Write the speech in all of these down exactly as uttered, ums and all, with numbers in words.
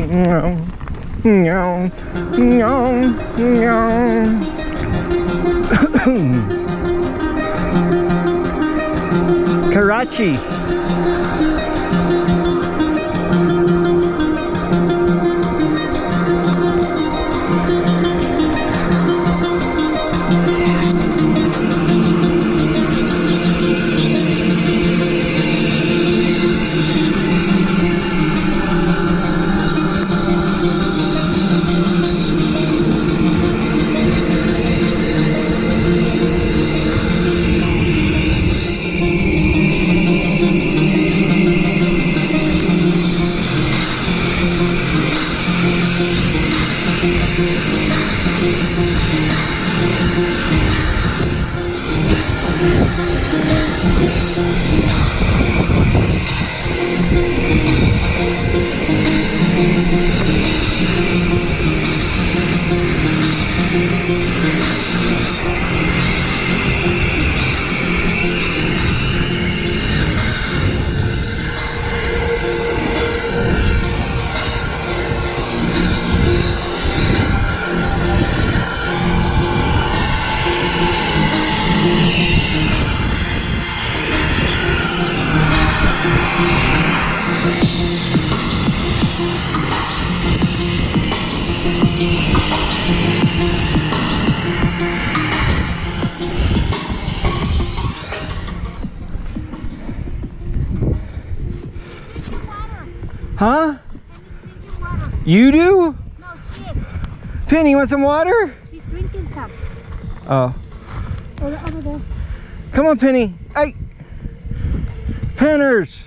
Meow, meow, meow. Karachi. Huh? You do? No, she is. Penny, you want some water? She's drinking some. Oh. Over, over there. Come on, Penny. Hey. Penners.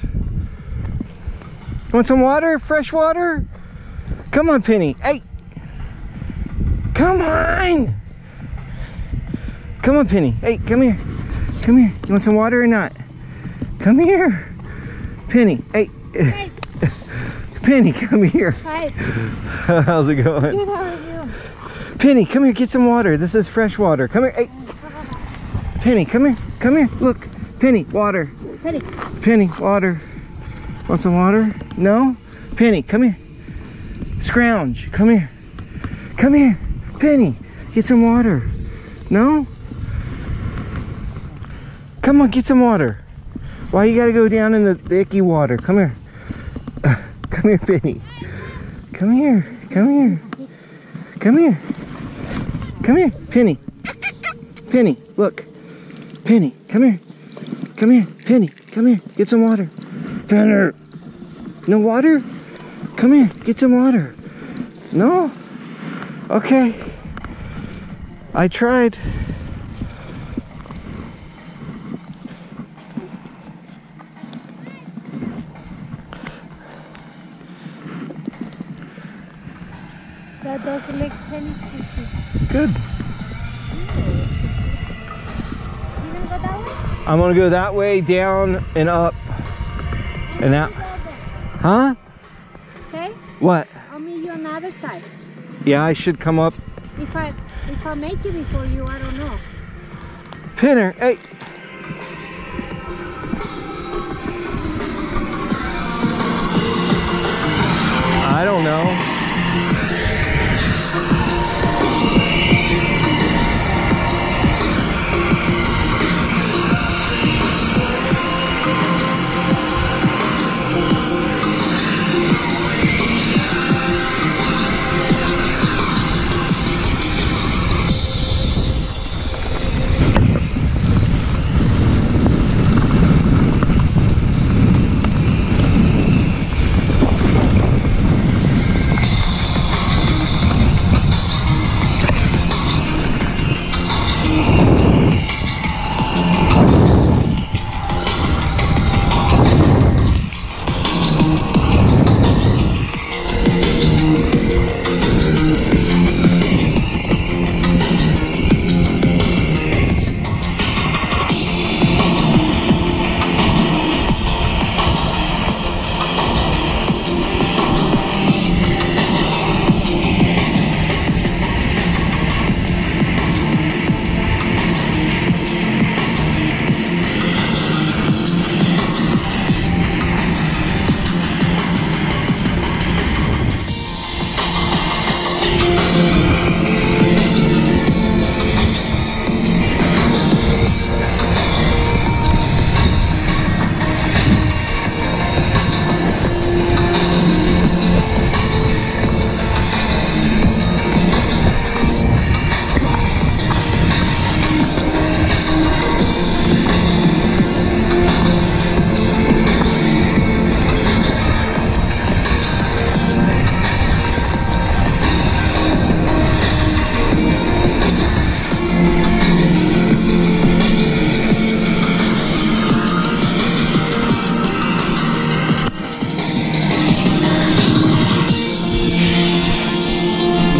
Want some water? Fresh water? Come on, Penny. Hey. Come on. Come on, Penny. Hey, come here. Come here. You want some water or not? Come here. Penny. Hey. Hey. Penny, come here. Hi. How's it going? Good, how are you? Penny, come here, get some water. This is fresh water. Come here. Hey. Penny, come here. Come here. Look. Penny, water. Penny. Penny, water. Want some water? No? Penny, come here. Scrounge, come here. Come here. Penny, get some water. No? Come on, get some water. Why you gotta go down in the, the icky water? Come here. Come here, Penny. Come here. Come here. Come here. Come here, Penny. Penny, look. Penny, come here. Come here, Penny. Come here. Get some water. Penner. No water? Come here. Get some water. No? Okay. I tried. That dog likes Penny's pizza. Good. You gonna go that way? I'm gonna go that way, down and up and out. Huh? Okay? What? I'll meet you on the other side. Yeah, I should come up. If I if I make it before you, I don't know. Pinner, hey. I don't know.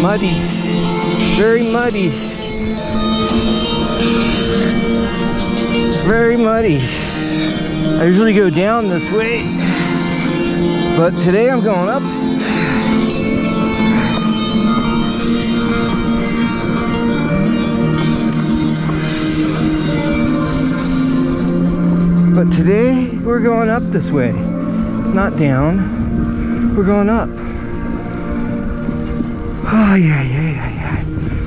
muddy. Very muddy. Very muddy. I usually go down this way, but today I'm going up. But today we're going up this way, not down. We're going up. Oh yeah, yeah, yeah, yeah.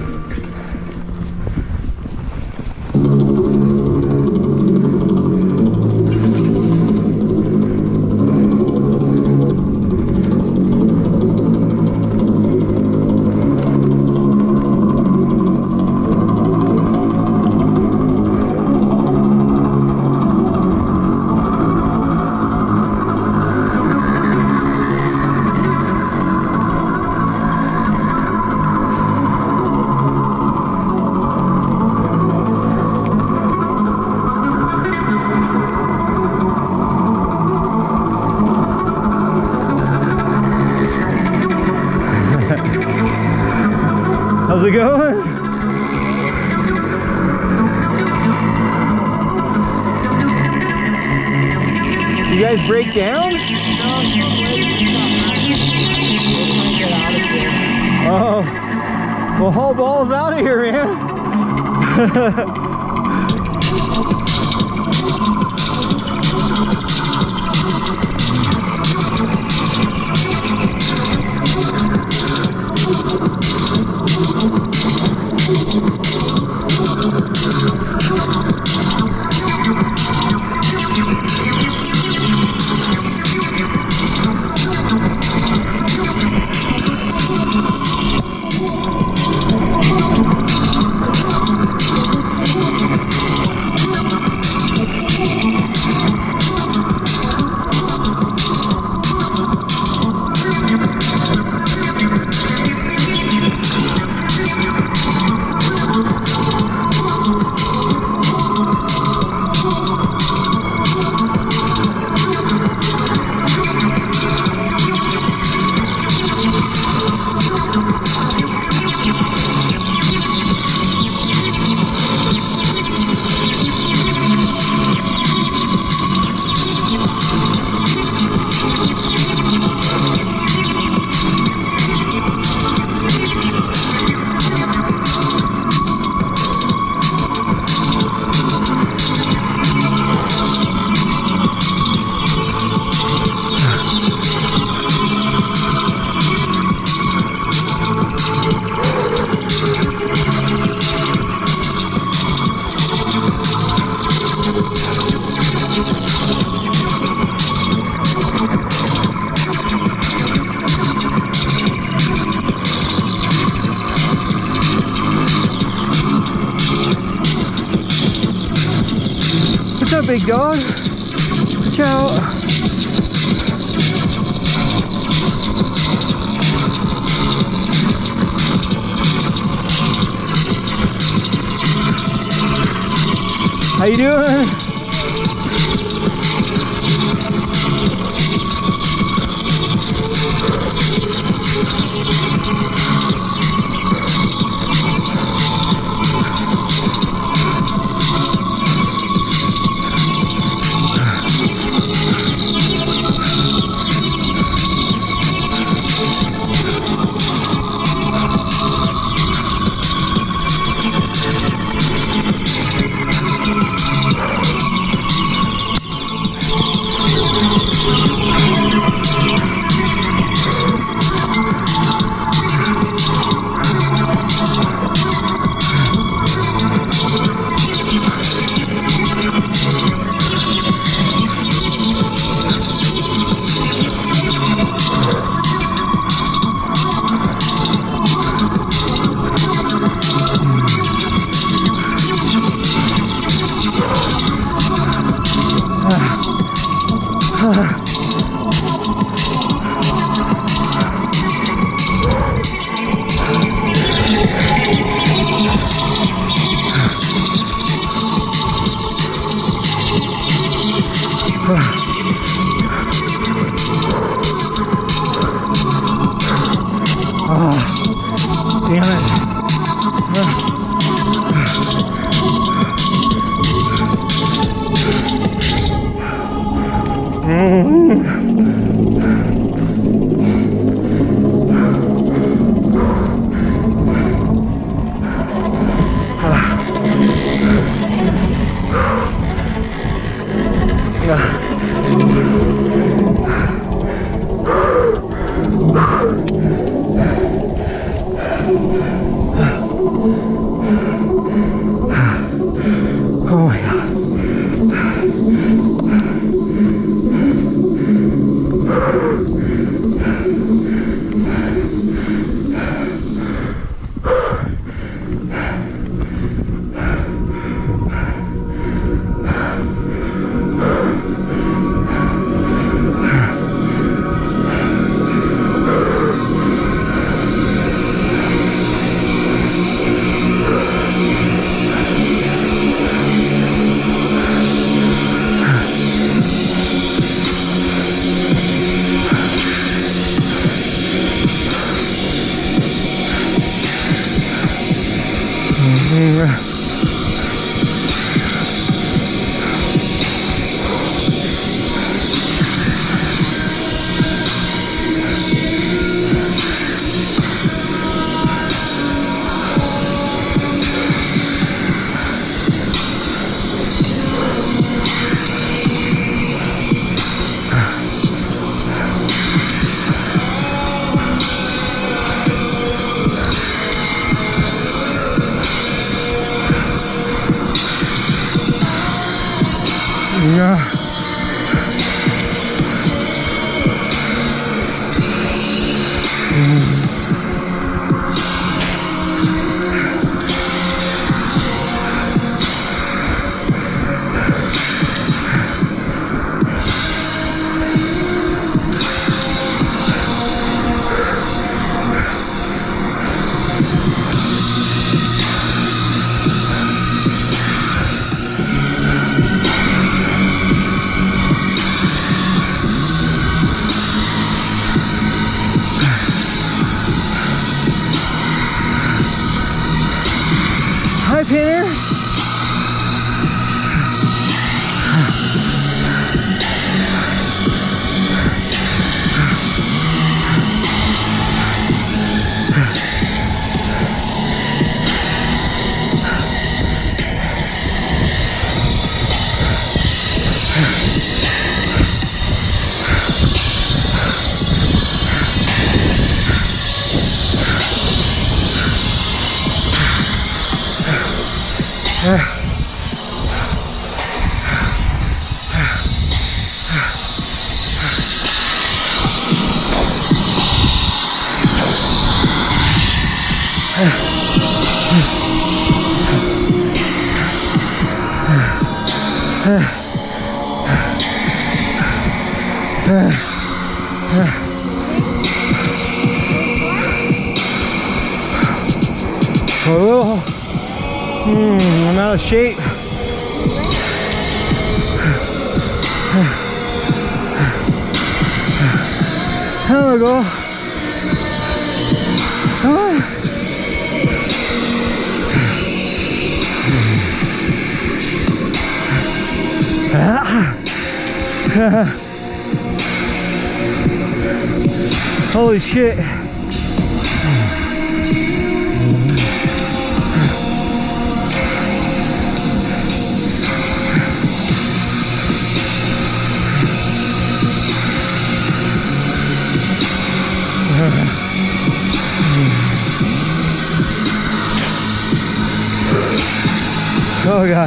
How's it going? You guys break down? No, some lady we're trying to get out of here. Oh, well, haul balls out of here, man. What's up, big dog? Watch out. How you doing? Oh. Oh my God. Yeah. Mm. Hi, Peter. A little, hmm, I'm out of shape. There we go. Come on. Holy shit. Oh God.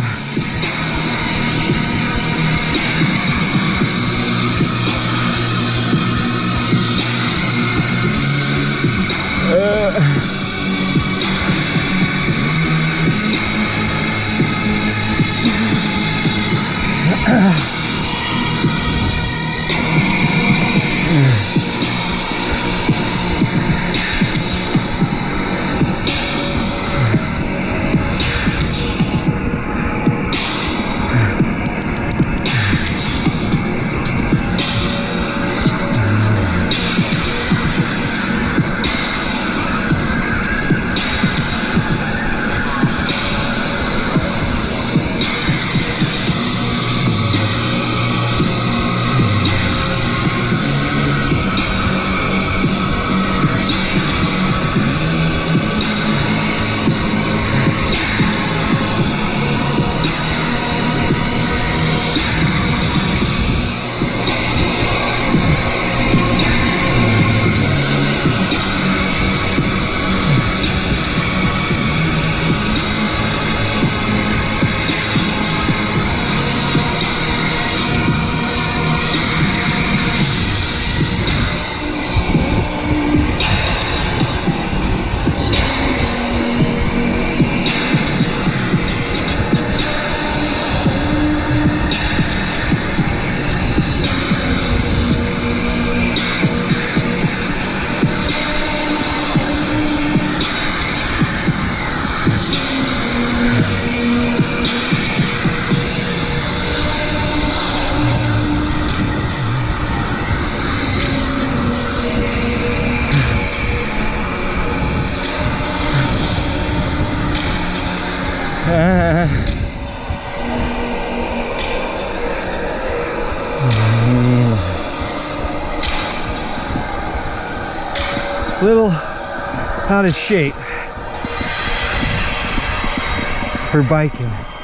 Uh. Uh, little out of shape for biking.